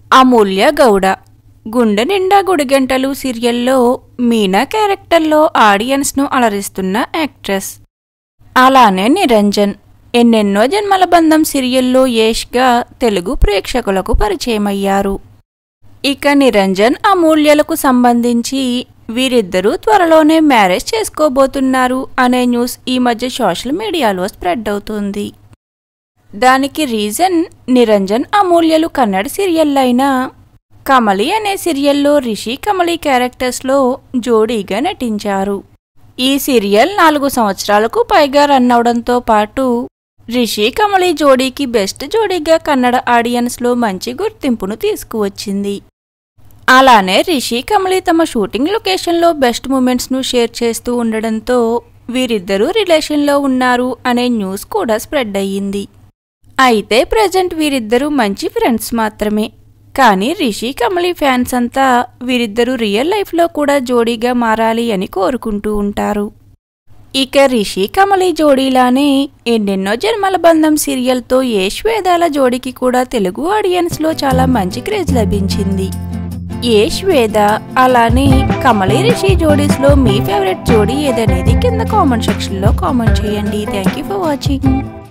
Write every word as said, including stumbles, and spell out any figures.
అమూల్య గౌడ గుండెనిండా గుడిగంటలు సీరియల్లో మీనా క్యారెక్టర్లో ఆడియన్స్ను అలరిస్తున్న యాక్ట్రెస్. అలానే నిరంజన్ ఎన్నెన్నో జన్మల బంధం సీరియల్లో యష్గా తెలుగు ప్రేక్షకులకు పరిచయమయ్యారు. ఇక నిరంజన్ అమూల్యలకు సంబంధించి వీరిద్దరూ త్వరలోనే మ్యారేజ్ చేసుకోబోతున్నారు అనే న్యూస్ ఈ మధ్య సోషల్ మీడియాలో స్ప్రెడ్ అవుతుంది. దానికి రీజన్ నిరంజన్ అమూల్యలు కన్నడ సీరియల్ అయిన కమలి అనే సీరియల్లో రిషి కమలి క్యారెక్టర్స్లో జోడీగా నటించారు. ఈ సీరియల్ నాలుగు సంవత్సరాలకు పైగా రన్ అవడంతో పాటు రిషి కమలి జోడీకి బెస్ట్ జోడీగా కన్నడ ఆడియన్స్లో మంచి గుర్తింపును తీసుకువచ్చింది. అలానే రిషి కమలి తమ షూటింగ్ లొకేషన్లో బెస్ట్ మూమెంట్స్ను షేర్ చేస్తూ ఉండడంతో వీరిద్దరూ రిలేషన్లో ఉన్నారు అనే న్యూస్ కూడా స్ప్రెడ్ అయ్యింది. అయితే ప్రజెంట్ వీరిద్దరూ మంచి ఫ్రెండ్స్ మాత్రమే. కానీ రిషి కమలి ఫ్యాన్స్ అంతా వీరిద్దరూ రియల్ లైఫ్లో కూడా జోడీగా మారాలి అని కోరుకుంటూ ఉంటారు. ఇక రిషి కమలి జోడీలానే ఎన్నెన్నో జన్మల బంధం సీరియల్తో యష్ వేదాల జోడీకి కూడా తెలుగు ఆడియన్స్లో చాలా మంచి క్రేజ్ లభించింది. యష్ వేద అలానే కమలి రిషి జోడీస్లో మీ ఫేవరెట్ జోడీ ఏదనేది కింద కామెంట్ సెక్షన్లో కామెంట్ చేయండి. Thank you for watching.